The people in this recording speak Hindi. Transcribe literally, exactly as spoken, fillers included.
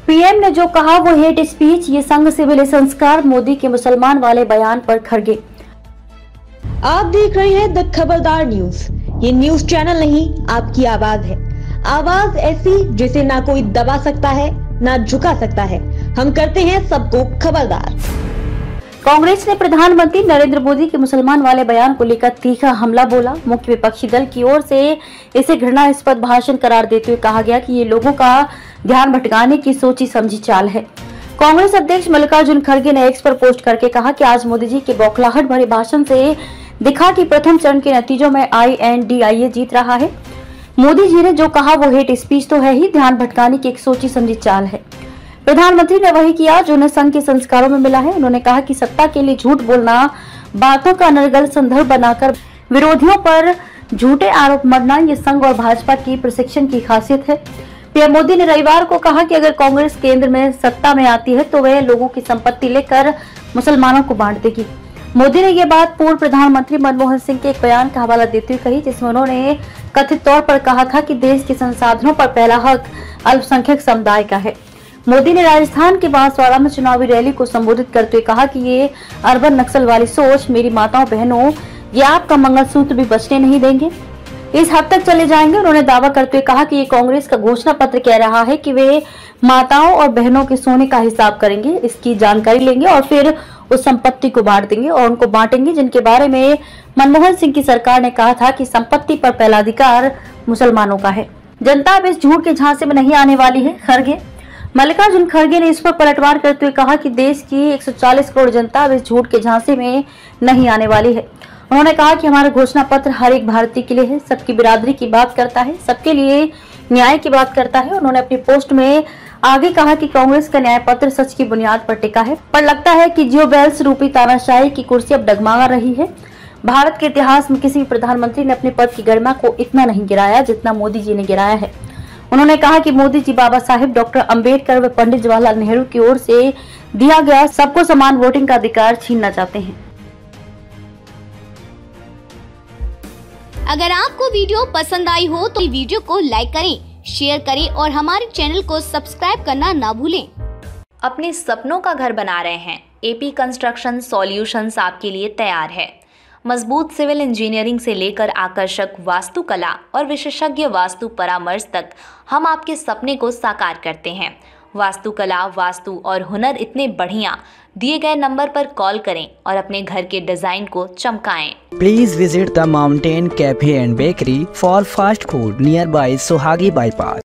पीएम ने जो कहा वो हेट स्पीच, ये संघ से मिले संस्कार, मोदी के मुसलमान वाले बयान पर खड़गे। आप देख रहे हैं द खबरदार न्यूज। ये न्यूज चैनल नहीं, आपकी आवाज है। आवाज ऐसी जिसे ना कोई दबा सकता है ना झुका सकता है। हम करते हैं सबको खबरदार। कांग्रेस ने प्रधानमंत्री नरेंद्र मोदी के मुसलमान वाले बयान को लेकर तीखा हमला बोला। मुख्य विपक्षी दल की ओर से इसे घृणास्पद भाषण करार देते हुए कहा गया कि ये लोगों का ध्यान भटकाने की सोची समझी चाल है। कांग्रेस अध्यक्ष मल्लिकार्जुन खड़गे ने एक्स पर पोस्ट करके कहा कि आज मोदी जी के बौखलाहट भरे भाषण से दिखा कि प्रथम चरण के नतीजों में आई एन डी आई ए जीत रहा है। मोदी जी ने जो कहा वो हेट स्पीच तो है ही, ध्यान भटकाने की एक सोची समझी चाल है। प्रधानमंत्री ने वही किया जो उन्हें संघ के संस्कारों में मिला है। उन्होंने कहा कि सत्ता के लिए झूठ बोलना, बातों का अनर्गल संदर्भ बनाकर विरोधियों पर झूठे आरोप मढ़ना, ये संघ और भाजपा की प्रशिक्षण की खासियत है। पीएम मोदी ने रविवार को कहा कि अगर कांग्रेस केंद्र में सत्ता में आती है तो वह लोगों की संपत्ति लेकर मुसलमानों को बांट देगी। मोदी ने यह बात पूर्व प्रधानमंत्री मनमोहन सिंह के एक बयान का हवाला देते हुए कही, जिसमें उन्होंने कथित तौर पर कहा था कि देश के संसाधनों पर पहला हक अल्पसंख्यक समुदाय का है। मोदी ने राजस्थान के बांसवाड़ा में चुनावी रैली को संबोधित करते हुए कहा कि ये अर्बन नक्सल वाली सोच, मेरी माताओं बहनों, ये आपका मंगलसूत्र भी बचने नहीं देंगे, इस हद तक चले जाएंगे। उन्होंने दावा करते हुए कहा कि ये कांग्रेस का घोषणा पत्र कह रहा है कि वे माताओं और बहनों के सोने का हिसाब करेंगे, इसकी जानकारी लेंगे और फिर उस संपत्ति को बांट देंगे और उनको बांटेंगे जिनके बारे में मनमोहन सिंह की सरकार ने कहा था कि संपत्ति पर पहला अधिकार मुसलमानों का है। जनता अब इस झूठ के झांसे में नहीं आने वाली है। खड़गे मल्लिकार्जुन खड़गे ने इस पर पलटवार करते हुए कहा कि देश की एक सौ चालीस करोड़ जनता अब इस झूठ के झांसे में नहीं आने वाली है। उन्होंने कहा कि हमारा घोषणा पत्र हर एक भारतीय के लिए है, सबकी बिरादरी की बात करता है, सबके लिए न्याय की बात करता है। उन्होंने अपनी पोस्ट में आगे कहा कि कांग्रेस का न्याय पत्र सच की बुनियाद पर टिका है, पर लगता है कि जियो बेल्स रूपी तानाशाही की कुर्सी अब डगमगा रही है। भारत के इतिहास में किसी प्रधानमंत्री ने अपने पद की गरिमा को इतना नहीं गिराया जितना मोदी जी ने गिराया है। उन्होंने कहा कि मोदी जी बाबा साहिब डॉक्टर अंबेडकर व पंडित जवाहरलाल नेहरू की ओर से दिया गया सबको समान वोटिंग का अधिकार छीनना चाहते हैं। अगर आपको वीडियो पसंद आई हो तो वीडियो को लाइक करें, शेयर करें और हमारे चैनल को सब्सक्राइब करना ना भूलें। अपने सपनों का घर बना रहे हैं? एपी कंस्ट्रक्शन सॉल्यूशंस आपके लिए तैयार है। मजबूत सिविल इंजीनियरिंग से लेकर आकर्षक वास्तुकला और विशेषज्ञ वास्तु परामर्श तक हम आपके सपने को साकार करते हैं। वास्तुकला, वास्तु और हुनर इतने बढ़िया, दिए गए नंबर पर कॉल करें और अपने घर के डिजाइन को चमकाएं। Please visit the mountain cafe and bakery for fast food near Bai Suhagi bypass.